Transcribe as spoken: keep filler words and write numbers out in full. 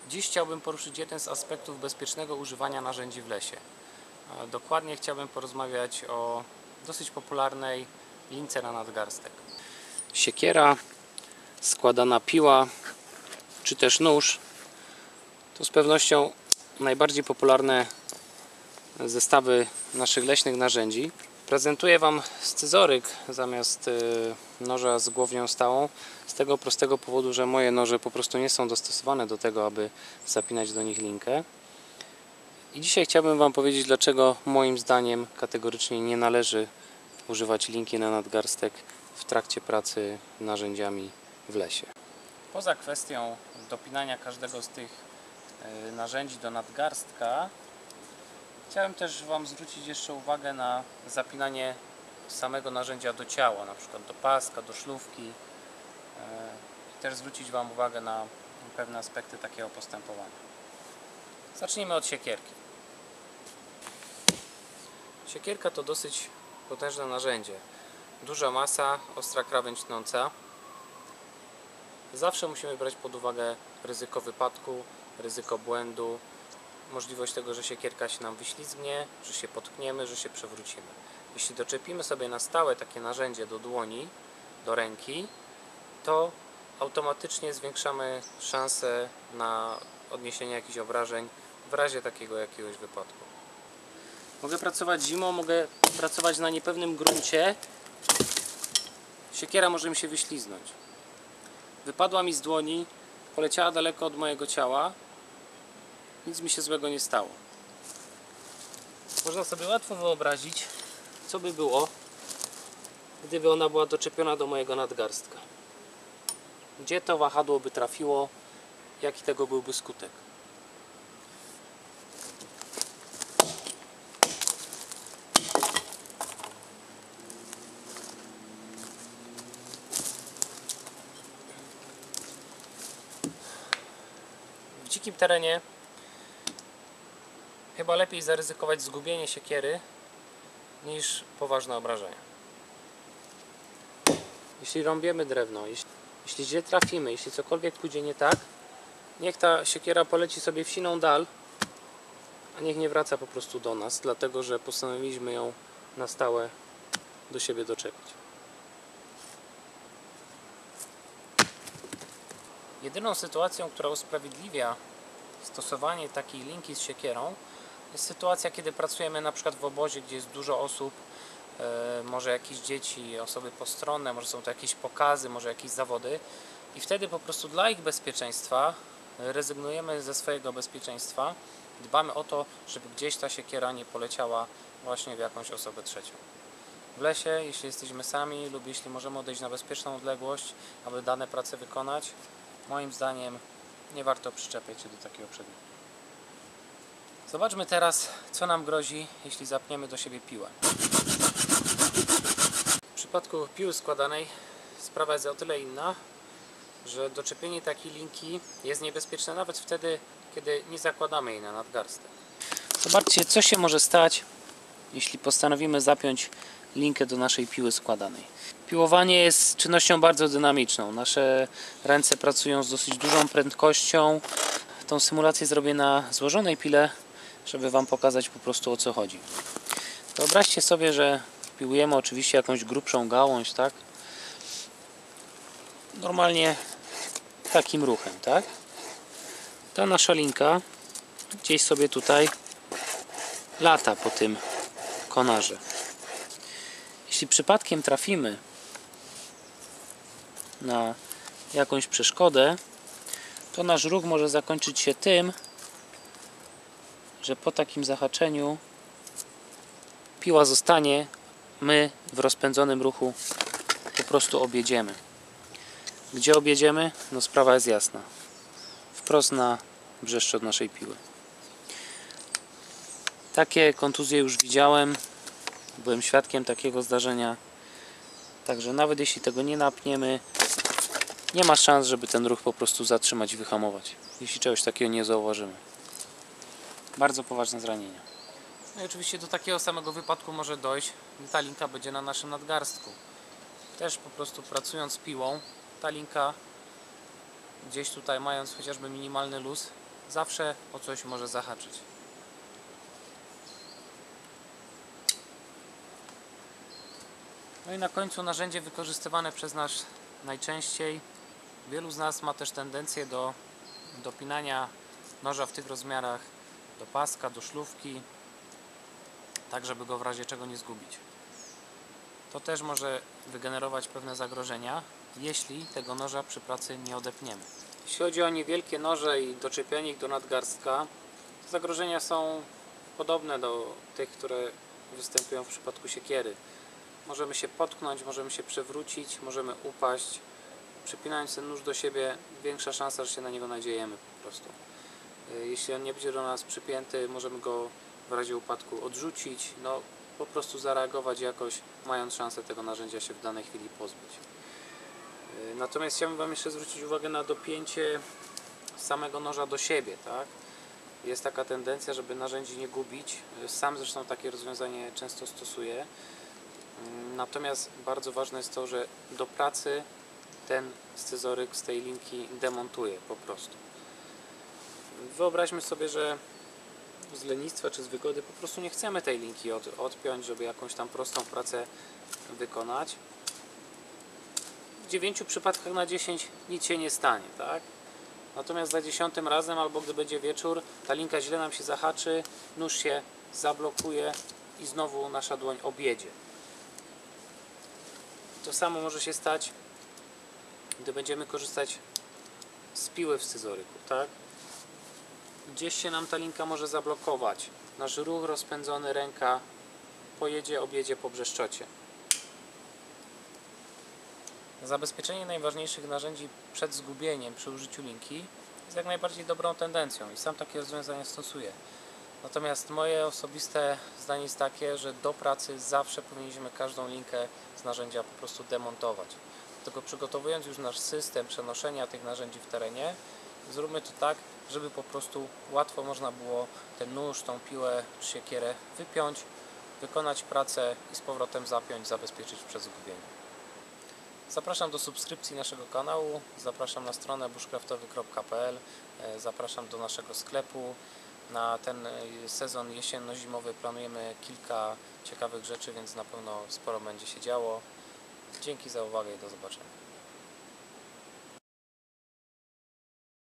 Dziś chciałbym poruszyć jeden z aspektów bezpiecznego używania narzędzi w lesie. A dokładnie chciałbym porozmawiać o dosyć popularnej lince na nadgarstek. Siekiera, składana piła czy też nóż to z pewnością najbardziej popularne zestawy naszych leśnych narzędzi. Prezentuję Wam scyzoryk zamiast noża z głownią stałą z tego prostego powodu, że moje noże po prostu nie są dostosowane do tego, aby zapinać do nich linkę. I dzisiaj chciałbym Wam powiedzieć, dlaczego moim zdaniem kategorycznie nie należy używać linki na nadgarstek w trakcie pracy narzędziami w lesie. Poza kwestią dopinania każdego z tych narzędzi do nadgarstka, chciałem też Wam zwrócić jeszcze uwagę na zapinanie samego narzędzia do ciała, na przykład do paska, do szlówki. I też zwrócić Wam uwagę na pewne aspekty takiego postępowania. Zacznijmy od siekierki. Siekierka to dosyć potężne narzędzie. Duża masa, ostra krawędź tnąca. Zawsze musimy brać pod uwagę ryzyko wypadku, ryzyko błędu, możliwość tego, że siekierka się nam wyślizgnie, że się potkniemy, że się przewrócimy. Jeśli doczepimy sobie na stałe takie narzędzie do dłoni, do ręki, to automatycznie zwiększamy szanse na odniesienie jakichś obrażeń w razie takiego jakiegoś wypadku. Mogę pracować zimą, mogę pracować na niepewnym gruncie. Siekiera może mi się wyśliznąć. Wypadła mi z dłoni, poleciała daleko od mojego ciała. Nic mi się złego nie stało. Można sobie łatwo wyobrazić, co by było, gdyby ona była doczepiona do mojego nadgarstka. Gdzie to wahadło by trafiło, jaki tego byłby skutek. W dzikim terenie chyba lepiej zaryzykować zgubienie siekiery niż poważne obrażenia. Jeśli rąbiemy drewno, jeśli, jeśli źle trafimy, jeśli cokolwiek pójdzie nie tak, niech ta siekiera poleci sobie w siną dal, a niech nie wraca po prostu do nas, dlatego że postanowiliśmy ją na stałe do siebie doczepić. Jedyną sytuacją, która usprawiedliwia stosowanie takiej linki z siekierą, jest sytuacja, kiedy pracujemy na przykład w obozie, gdzie jest dużo osób, e, może jakieś dzieci, osoby postronne, może są to jakieś pokazy, może jakieś zawody i wtedy po prostu dla ich bezpieczeństwa rezygnujemy ze swojego bezpieczeństwa, dbamy o to, żeby gdzieś ta siekiera nie poleciała właśnie w jakąś osobę trzecią. W lesie, jeśli jesteśmy sami lub jeśli możemy odejść na bezpieczną odległość, aby dane prace wykonać, moim zdaniem nie warto przyczepiać się do takiego przedmiotu. Zobaczmy teraz, co nam grozi, jeśli zapniemy do siebie piłę. W przypadku piły składanej sprawa jest o tyle inna, że doczepienie takiej linki jest niebezpieczne nawet wtedy, kiedy nie zakładamy jej na nadgarstek. Zobaczcie, co się może stać, jeśli postanowimy zapiąć linkę do naszej piły składanej. Piłowanie jest czynnością bardzo dynamiczną. Nasze ręce pracują z dosyć dużą prędkością. Tą symulację zrobię na złożonej pile, żeby Wam pokazać po prostu, o co chodzi. Wyobraźcie sobie, że piłujemy oczywiście jakąś grubszą gałąź, tak? Normalnie takim ruchem, tak? Ta nasza linka gdzieś sobie tutaj lata po tym konarze. Jeśli przypadkiem trafimy na jakąś przeszkodę, to nasz ruch może zakończyć się tym, że po takim zahaczeniu piła zostanie, my w rozpędzonym ruchu po prostu objedziemy. Gdzie objedziemy? No sprawa jest jasna. Wprost na brzeszczot naszej piły. Takie kontuzje już widziałem. Byłem świadkiem takiego zdarzenia. Także nawet jeśli tego nie napniemy, nie ma szans, żeby ten ruch po prostu zatrzymać i wyhamować. Jeśli czegoś takiego nie zauważymy. Bardzo poważne zranienia. No i oczywiście do takiego samego wypadku może dojść, gdy ta linka będzie na naszym nadgarstku. Też po prostu pracując piłą, ta linka gdzieś tutaj mając chociażby minimalny luz, zawsze o coś może zahaczyć. No i na końcu narzędzie wykorzystywane przez nas najczęściej. Wielu z nas ma też tendencję do dopinania noża w tych rozmiarach do paska, do szlówki, tak żeby go w razie czego nie zgubić. To też może wygenerować pewne zagrożenia, jeśli tego noża przy pracy nie odepniemy. Jeśli chodzi o niewielkie noże i doczepianie ich do nadgarstka, zagrożenia są podobne do tych, które występują w przypadku siekiery. Możemy się potknąć, możemy się przewrócić, możemy upaść. Przypinając ten nóż do siebie, większa szansa, że się na niego nadziejemy po prostu. Jeśli on nie będzie do nas przypięty, możemy go w razie upadku odrzucić, no po prostu zareagować jakoś, mając szansę tego narzędzia się w danej chwili pozbyć. Natomiast chciałbym Wam jeszcze zwrócić uwagę na dopięcie samego noża do siebie, tak? Jest taka tendencja, żeby narzędzi nie gubić. Sam zresztą takie rozwiązanie często stosuję. Natomiast bardzo ważne jest to, że do pracy ten scyzoryk z tej linki demontuje po prostu. Wyobraźmy sobie, że z lenistwa czy z wygody po prostu nie chcemy tej linki od, odpiąć, żeby jakąś tam prostą pracę wykonać. W dziewięciu przypadkach na dziesięć nic się nie stanie, tak? Natomiast za dziesiątym razem, albo gdy będzie wieczór, ta linka źle nam się zahaczy, nóż się zablokuje i znowu nasza dłoń objedzie. To samo może się stać, gdy będziemy korzystać z piły w scyzoryku, tak? Gdzieś się nam ta linka może zablokować. Nasz ruch rozpędzony, ręka pojedzie, objedzie po brzeszczocie. Zabezpieczenie najważniejszych narzędzi przed zgubieniem przy użyciu linki jest jak najbardziej dobrą tendencją i sam takie rozwiązania stosuję. Natomiast moje osobiste zdanie jest takie, że do pracy zawsze powinniśmy każdą linkę z narzędzia po prostu demontować. Dlatego przygotowując już nasz system przenoszenia tych narzędzi w terenie, zróbmy to tak, żeby po prostu łatwo można było ten nóż, tą piłę czy siekierę wypiąć, wykonać pracę i z powrotem zapiąć, zabezpieczyć przed zgubieniem. Zapraszam do subskrypcji naszego kanału, zapraszam na stronę bushcraftowy kropka p l, zapraszam do naszego sklepu. Na ten sezon jesienno-zimowy planujemy kilka ciekawych rzeczy, więc na pewno sporo będzie się działo. Dzięki za uwagę i do zobaczenia.